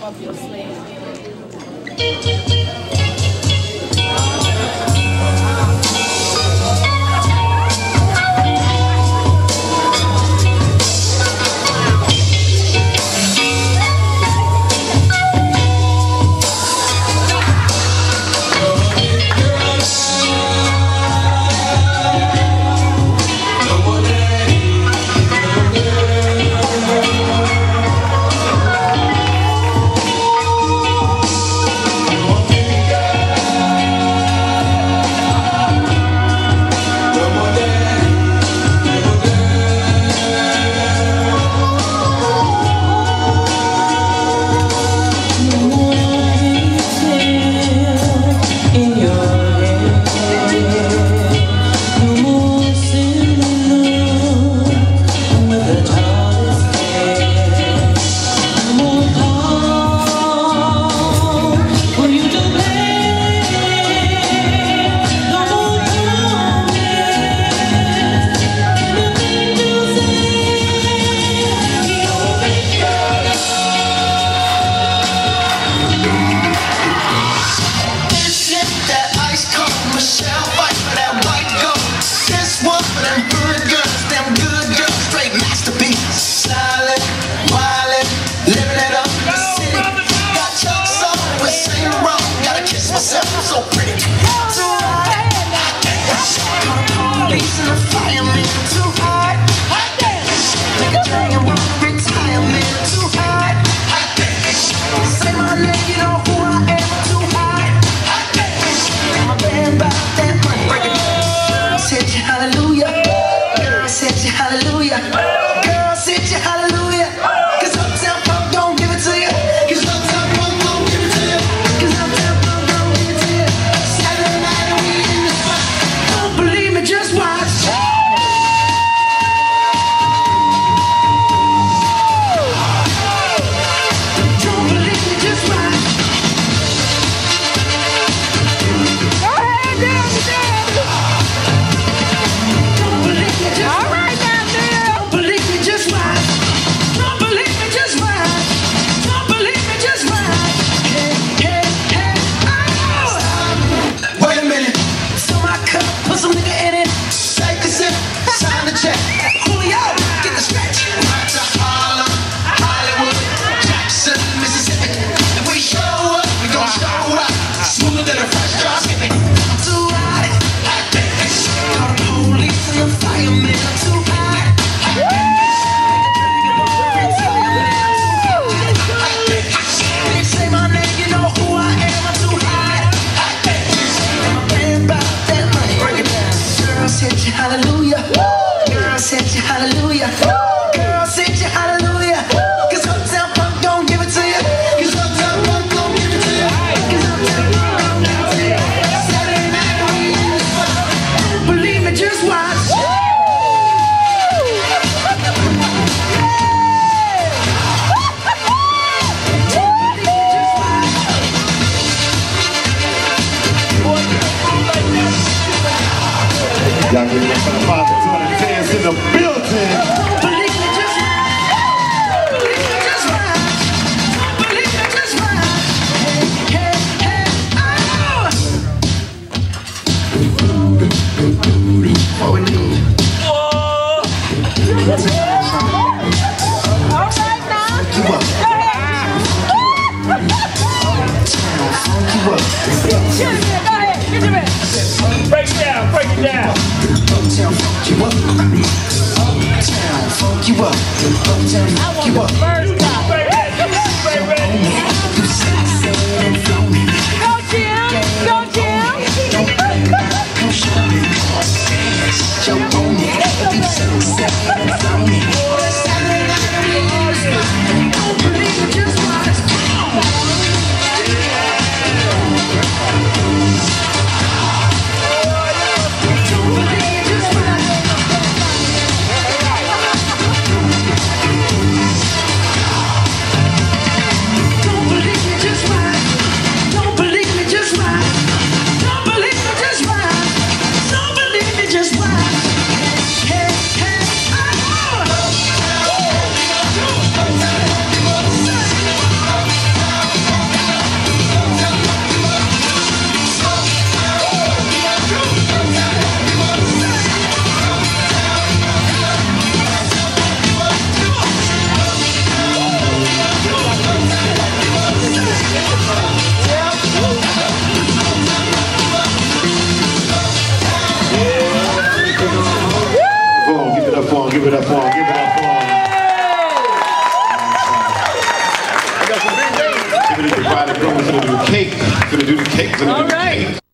up your slave. Y'all give it up for the father, 200 fans in the building. Break it down, break it down. Uptown funk you up. Uptown funk you up. Uptown funk you up. First time. Go Jim, go Jim. Come show me. Dance, jump on it. Be so sad and phony. Saturday night, don't believe it, just watch. Give it up for him. Give it up for him. Give it up for the bride and groom. He's gonna do the cake. He's gonna do the cake. He's gonna do the cake.